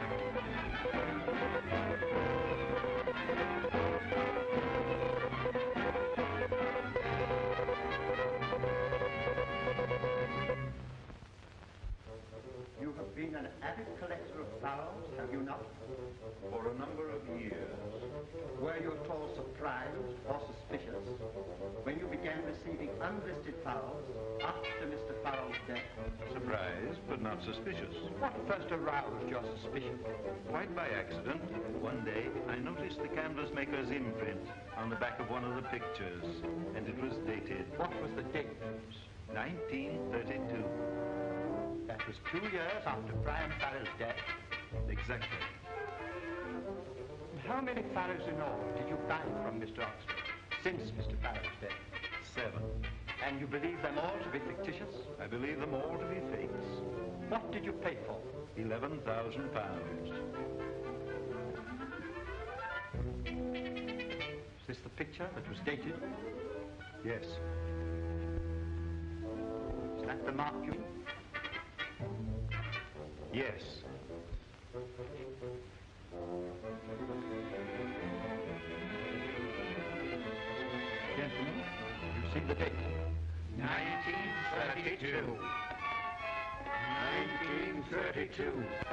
You have been an avid collector of Farrells, have you not? For a number of years. Were you at all surprised or suspicious when you began receiving unlisted Farrells after Mr. Farrell's death? Surprised, but not suspicious. What first aroused your suspicion? Quite by accident, one day I noticed the canvas maker's imprint on the back of one of the pictures, and it was dated. What was the date? 1932. That was 2 years after Brian Farrell's death. Exactly. How many Farrells in all did you buy from Mr. Oxford since Mr. Farrell's death? 7. And you believe them all to be fictitious? I believe them all to be fakes. What did you pay for? £11,000. Is this the picture that was dated? Yes. Is that the mark you... Yes. Gentlemen, you see the date. 1932. 1932.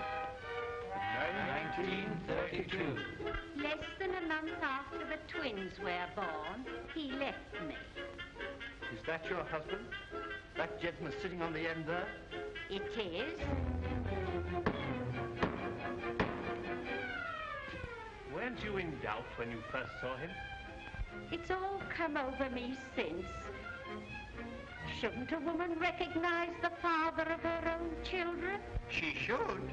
1932. Less than a month after the twins were born, he left me. Is that your husband? That gentleman sitting on the end there? It is. Weren't you in doubt when you first saw him? It's all come over me since. Shouldn't a woman recognize the father of her own children? She should.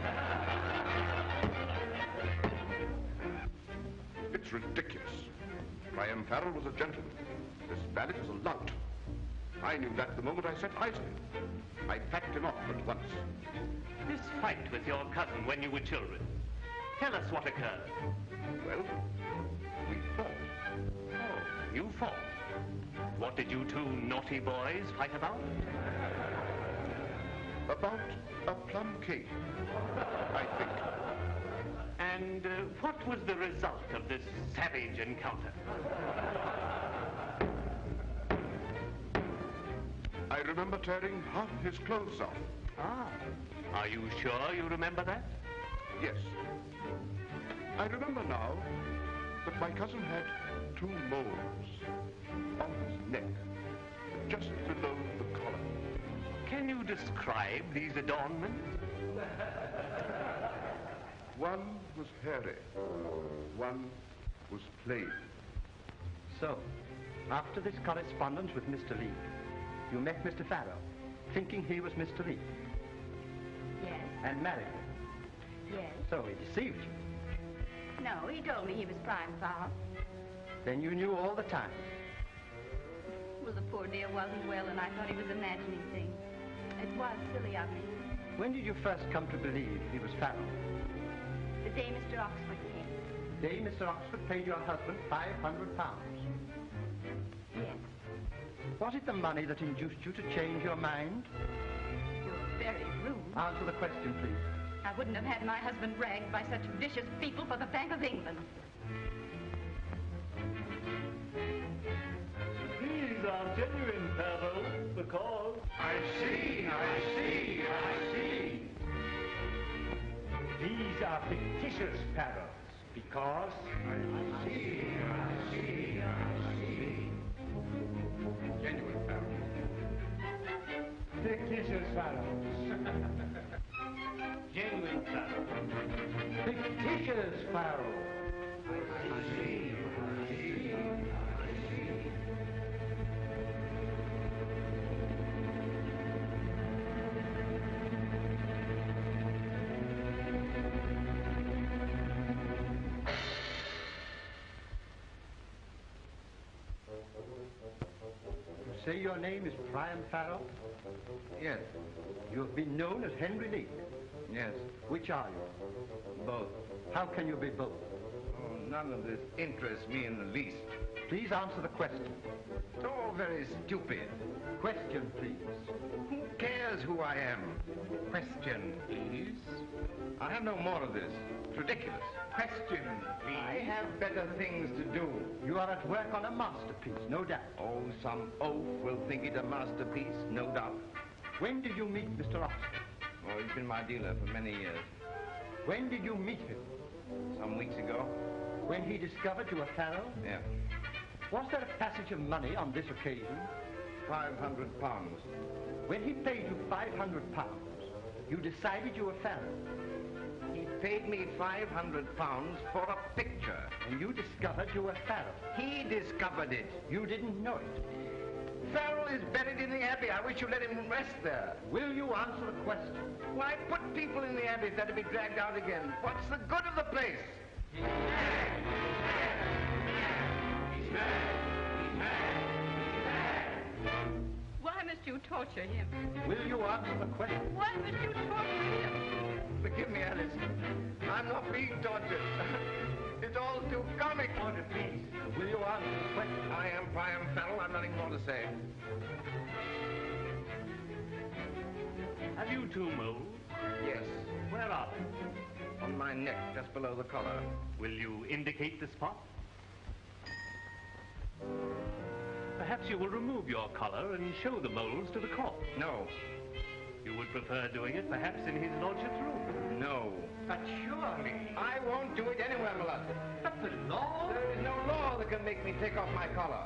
It's ridiculous. Graham Farrell was a gentleman. This valet is a lout. I knew that the moment I set eyes on him. I packed him off at once. This fight with your cousin when you were children. Tell us what occurred. Well, we fought. Oh, you fought. What did you two naughty boys fight about? About a plum cake, I think. And what was the result of this savage encounter? I remember tearing half his clothes off. Ah. Are you sure you remember that? Yes. I remember now that my cousin had 2 moles on his neck, just below the collar. Can you describe these adornments? One was hairy, one was plain. So, after this correspondence with Mr. Lee, you met Mr. Farrell, thinking he was Mr. Lee, Yes. and married him. Yes. So he deceived you. No, he told me he was Prime Farrell. Then you knew all the time. Well, the poor dear wasn't well, and I thought he was imagining things. It was silly of me. When did you first come to believe he was Farrell? The day Mr. Oxford came. The day Mr. Oxford paid your husband £500. Yes. Was it the money that induced you to change your mind? You're very rude. Answer the question, please. I wouldn't have had my husband ragged by such vicious people for the Bank of England. These are genuine pearls, because... I see. These are fictitious pearls, because... I see. Genuine pearls. Fictitious pearls. Genuine pearls. Fictitious pearls. I see. You say your name is Priam Farrell? Yes. You have been known as Henry Leake? Yes. Which are you? Both. How can you be both? Oh, none of this interests me in the least. Please answer the question. It's all very stupid. Question, please. Who cares who I am? Question, please. I have no more of this. It's ridiculous. Question, please. I have better things to do. You are at work on a masterpiece, no doubt. Oh, some oaf will think it a masterpiece, no doubt. When did you meet Mr. Oxford? Oh, he's been my dealer for many years. When did you meet him? Some weeks ago. When he discovered you were Farrell? Yeah. Was there a passage of money on this occasion? £500. When he paid you £500, you decided you were Farrell. He paid me £500 for a picture. And you discovered you were Farrell. He discovered it. You didn't know it. Farrell is buried in the Abbey. I wish you'd let him rest there. Will you answer the question? Why put people in the Abbey if they're to be dragged out again? What's the good of the place? He's mad. He's mad. Why must you torture him? Will you answer the question? Why must you torture him? Forgive me, Alice. I'm not being tortured. It's all too comic. Order, please. Will you answer the question? I am Priam Farrell. I've nothing more to say. Have you two moles? Yes. Where are they? On my neck, just below the collar. Will you indicate the spot? Perhaps you will remove your collar and show the moles to the court. No. You would prefer doing it perhaps in his lordship's room? No. But surely. I won't do it anywhere, my lord. But the law? There is no law that can make me take off my collar.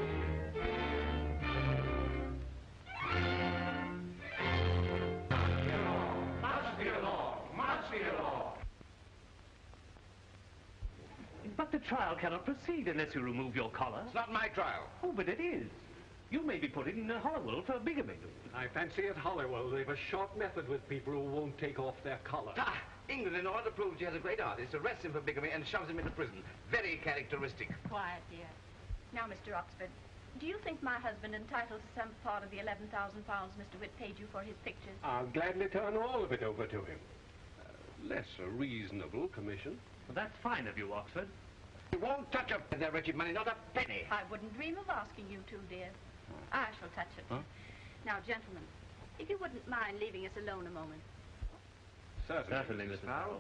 Must be a law. Must be a law. But the trial cannot proceed unless you remove your collar. It's not my trial. Oh, but it is. You may be put in Holywell for bigamy. I fancy at Holywell they've a short method with people who won't take off their collar. Ah, England, in order to prove she has a great artist, arrests him for bigamy and shoves him into prison. Very characteristic. Quiet, dear. Now, Mr. Oxford, do you think my husband entitled to some part of the £11,000 Mr. Witt paid you for his pictures? I'll gladly turn all of it over to him. Less a reasonable commission. Well, that's fine of you, Oxford. You won't touch their wretched money, not a penny. I wouldn't dream of asking you to, dear. I shall touch it. Huh? Now, gentlemen, if you wouldn't mind leaving us alone a moment. Certainly, Mrs. Farrell.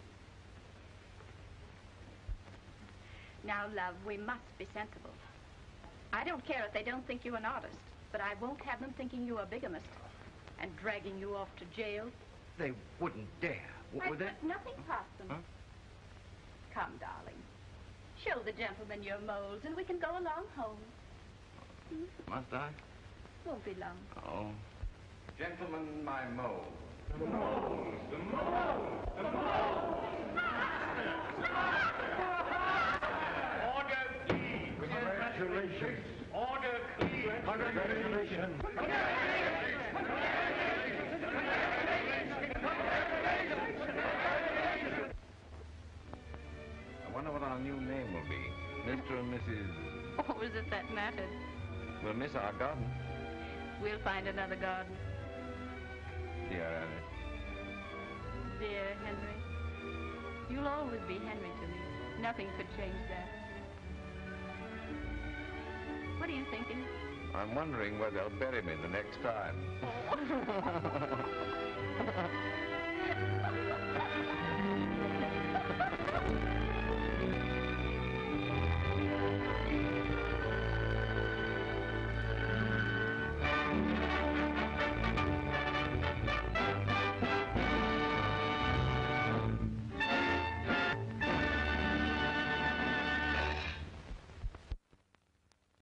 Now, love, we must be sensible. I don't care if they don't think you an artist, but I won't have them thinking you a bigamist and dragging you off to jail. They wouldn't dare. I Would they? put nothing past them. Huh? Come, darling. Show the gentleman your moles, and we can go along home. Must I? Won't be long. Oh. Gentlemen, my mole. The moles! The moles! The moles! Order, please! Congratulations! Order, please! Congratulations! I wonder what our new name will be. Mr. and Mrs. Oh, is it that mattered? We'll miss our garden. We'll find another garden. dear Alice. Dear Henry. You'll always be Henry to me. Nothing could change that. What are you thinking? I'm wondering where they'll bury me the next time.